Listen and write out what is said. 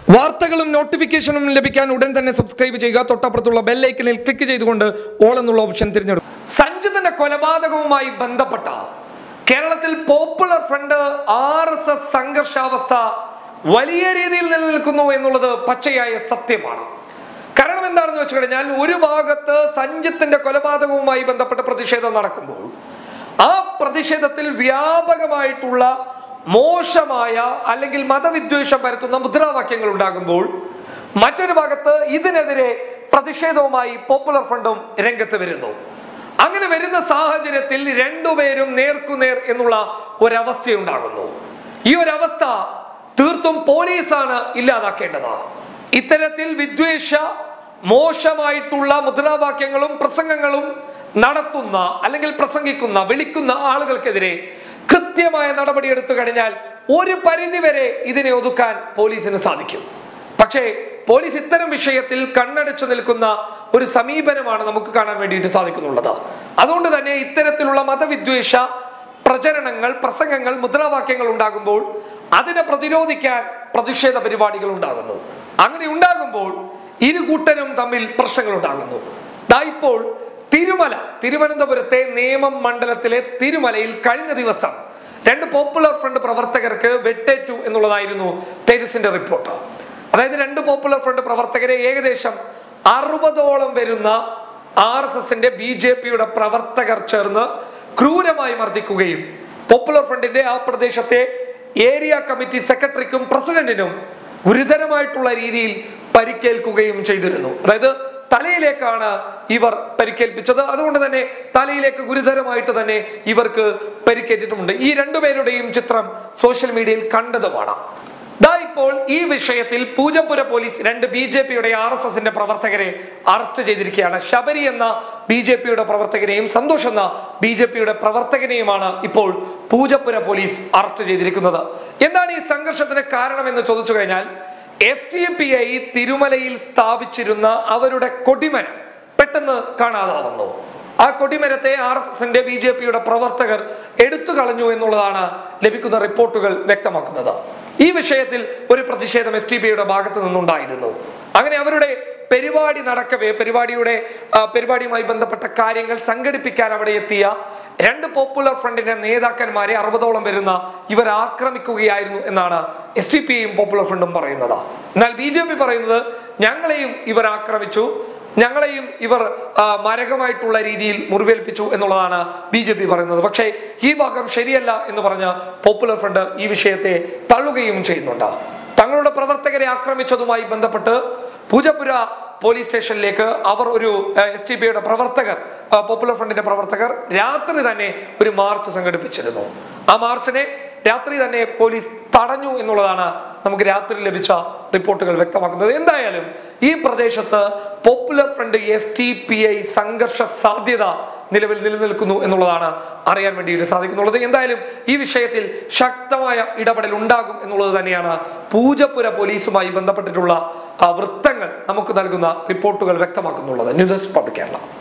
വാർത്തകളും നോട്ടിഫിക്കേഷനും ലഭിക്കാൻ ഉടൻ തന്നെ സബ്സ്ക്രൈബ് ചെയ്യുക. തൊട്ടപ്പുറത്തുള്ള ബെൽ ഐക്കണിൽ ക്ലിക്ക് ചെയ്തുകൊണ്ട് ഓൾ എന്നുള്ള ഓപ്ഷൻ തിരഞ്ഞെടുക്കും. സഞ്ജിത്തിന്റെ കൊലപാതകവുമായി ബന്ധപ്പെട്ട കേരളത്തിൽ പോപ്പുലർ ഫ്രണ്ട് RSS സംഘർഷാവസ്ഥ വലിയ രീതിയിൽ നിലനിൽക്കുന്നു എന്നുള്ളത് പച്ചയായ സത്യമാണ്. കാരണം എന്താണെന്ന് വെച്ച് കഴിഞ്ഞാൽ, ഒരു ഭാഗത്ത് സഞ്ജിത്തിന്റെ കൊലപാതകവുമായി ബന്ധപ്പെട്ട പ്രതിഷേധം നടക്കുമ്പോൾ ആ പ്രതിഷേധത്തിൽ വ്യാപകമായിട്ടുള്ള മോശമായ അല്ലെങ്കിൽ മതവിദ്വേഷം പരത്തുന്ന മുദ്രാവാക്യങ്ങൾ ഉണ്ടാകുമ്പോൾ, മറ്റൊരു ഭാഗത്ത് ഇതിനെതിരെ പ്രതിഷേധവുമായി പോപ്പുലർ ഫ്രണ്ടും രംഗത്ത് വരുന്നു. അങ്ങനെ വരുന്ന സാഹചര്യത്തിൽ രണ്ടുപേരും നേർക്കുനേർ എന്നുള്ള ഒരവസ്ഥയുണ്ടാകുന്നു. ഈ ഒരവസ്ഥ തീർത്തും പോലീസാണ് ഇല്ലാതാക്കേണ്ടത്. ഇത്തരത്തിൽ വിദ്വേഷ മോശമായിട്ടുള്ള മുദ്രാവാക്യങ്ങളും പ്രസംഗങ്ങളും നടത്തുന്ന അല്ലെങ്കിൽ പ്രസംഗിക്കുന്ന വിളിക്കുന്ന ആളുകൾക്കെതിരെ കൃത്യമായ നടപടി എടുത്തു കഴിഞ്ഞാൽ ഒരു പരിധിവരെ ഇതിനെ ഒതുക്കാൻ പോലീസിന് സാധിക്കും. പക്ഷേ പോലീസ് ഇത്തരം വിഷയത്തിൽ കണ്ണടച്ചു നിൽക്കുന്ന ഒരു സമീപനമാണ് നമുക്ക് കാണാൻ വേണ്ടിയിട്ട് സാധിക്കുന്നുള്ളത്. അതുകൊണ്ട് തന്നെ ഇത്തരത്തിലുള്ള മതവിദ്വേഷ പ്രചരണങ്ങൾ, പ്രസംഗങ്ങൾ, മുദ്രാവാക്യങ്ങൾ ഉണ്ടാകുമ്പോൾ അതിനെ പ്രതിരോധിക്കാൻ പ്രതിഷേധ പരിപാടികൾ ഉണ്ടാകുന്നു. അങ്ങനെ ഉണ്ടാകുമ്പോൾ ഇരു കൂട്ടരും തമ്മിൽ പ്രശ്നങ്ങൾ ഉണ്ടാകുന്നു. ഇപ്പോൾ തിരുവനന്തപുരത്തെ നേമം മണ്ഡലത്തിലെ തിരുമലയിൽ കഴിഞ്ഞ ദിവസം രണ്ട് പോപ്പുലർ ഫ്രണ്ട് പ്രവർത്തകർക്ക് വെട്ടേറ്റു എന്നുള്ളതായിരുന്നു തേജസിന്റെ റിപ്പോർട്ട്. അതായത് രണ്ട് പോപ്പുലർ ഫ്രണ്ട് പ്രവർത്തകരെ ഏകദേശം 60ഓളം വരുന്ന RSSന്റെ BJPയുടെ പ്രവർത്തകർ ചേർന്ന് ക്രൂരമായി മർദ്ദിക്കുകയും പോപ്പുലർ ഫ്രണ്ടിന്റെ ആ പ്രദേശത്തെ ഏരിയ കമ്മിറ്റി സെക്രട്ടറിക്കും പ്രസിഡന്റിനും ഗുരുതരമായിട്ടുള്ള രീതിയിൽ പരിക്കേൽക്കുകയും ചെയ്തിരുന്നു. അതായത് തലയിലേക്കാണ് ഇവർ പരിക്കേൽപ്പിച്ചത്. അതുകൊണ്ട് തന്നെ തലയിലേക്ക് ഗുരുതരമായിട്ട് തന്നെ ഇവർക്ക് പരിക്കേറ്റിട്ടുമുണ്ട്. ഈ രണ്ടുപേരുടെയും ചിത്രം സോഷ്യൽ മീഡിയയിൽ കണ്ടതുമാണ്. ഇപ്പോൾ ഈ വിഷയത്തിൽ പൂജപ്പുര പോലീസ് രണ്ട് BJPയുടെ RSSന്റെ പ്രവർത്തകരെ അറസ്റ്റ് ചെയ്തിരിക്കുകയാണ്. ശബരി എന്ന BJPയുടെ പ്രവർത്തകനെയും സന്തോഷ് എന്ന BJPയുടെ പ്രവർത്തകനെയുമാണ് ഇപ്പോൾ പൂജപ്പുര പോലീസ് അറസ്റ്റ് ചെയ്തിരിക്കുന്നത്. എന്താണ് ഈ സംഘർഷത്തിന് കാരണം എന്ന് ചോദിച്ചു കഴിഞ്ഞാൽ, SDPI തിരുമലയിൽ സ്ഥാപിച്ചിരുന്ന അവരുടെ കൊടിമരം പെട്ടെന്ന് കാണാതാവുന്നു. ആ കൊടിമരത്തെ RSSന്റെ BJPയുടെ പ്രവർത്തകർ എടുത്തു കളഞ്ഞു എന്നുള്ളതാണ് ലഭിക്കുന്ന റിപ്പോർട്ടുകൾ വ്യക്തമാക്കുന്നത്. ഈ വിഷയത്തിൽ ഒരു പ്രതിഷേധം SDPIയുടെ ഭാഗത്ത് നിന്നുണ്ടായിരുന്നു. അങ്ങനെ അവരുടെ പരിപാടി നടക്കവേ പരിപാടിയുമായി ബന്ധപ്പെട്ട കാര്യങ്ങൾ സംഘടിപ്പിക്കാൻ അവിടെ എത്തിയ രണ്ട് പോപ്പുലർ ഫ്രണ്ടിന്റെ നേതാക്കന്മാരെ 60ഓളം വരുന്ന ഇവർ ആക്രമിക്കുകയായിരുന്നു എന്നാണ് SDPIയും പോപ്പുലർ ഫ്രണ്ടും പറയുന്നത്. എന്നാൽ BJP പറയുന്നത് ഞങ്ങളെയും ഇവർ ആക്രമിച്ചു, ഞങ്ങളെയും ഇവർ മാരകമായിട്ടുള്ള രീതിയിൽ മുറിവേൽപ്പിച്ചു എന്നുള്ളതാണ് BJP പറയുന്നത്. പക്ഷേ ഈ ഭാഗം ശരിയല്ല എന്ന് പറഞ്ഞ് പോപ്പുലർ ഫ്രണ്ട് ഈ വിഷയത്തെ തള്ളുകയും ചെയ്യുന്നുണ്ട്. തങ്ങളുടെ പ്രവർത്തകരെ ആക്രമിച്ചതുമായി ബന്ധപ്പെട്ട് പൂജപ്പുര പോലീസ് സ്റ്റേഷനിലേക്ക് അവർ ഒരു SDPIയുടെ പ്രവർത്തകർ, പോപ്പുലർ ഫ്രണ്ടിന്റെ പ്രവർത്തകർ രാത്രി തന്നെ ഒരു മാർച്ച് സംഘടിപ്പിച്ചിരുന്നു. ആ മാർച്ചിനെ രാത്രി തന്നെ പോലീസ് തടഞ്ഞു എന്നുള്ളതാണ് നമുക്ക് രാത്രി ലഭിച്ച റിപ്പോർട്ടുകൾ വ്യക്തമാക്കുന്നത്. എന്തായാലും ഈ പ്രദേശത്ത് പോപ്പുലർ ഫ്രണ്ട് SDPI സംഘർഷ സാധ്യത നിലവിൽ നിലനിൽക്കുന്നു എന്നുള്ളതാണ് അറിയാൻ വേണ്ടിയിട്ട് സാധിക്കുന്നുള്ളത്. എന്തായാലും ഈ വിഷയത്തിൽ ശക്തമായ ഇടപെടൽ ഉണ്ടാകും എന്നുള്ളത് തന്നെയാണ് പൂജപ്പുര പോലീസുമായി ബന്ധപ്പെട്ടിട്ടുള്ള വൃത്തങ്ങൾ നമുക്ക് നൽകുന്ന റിപ്പോർട്ടുകൾ വ്യക്തമാക്കുന്നുള്ളത്. News desk public Kerala.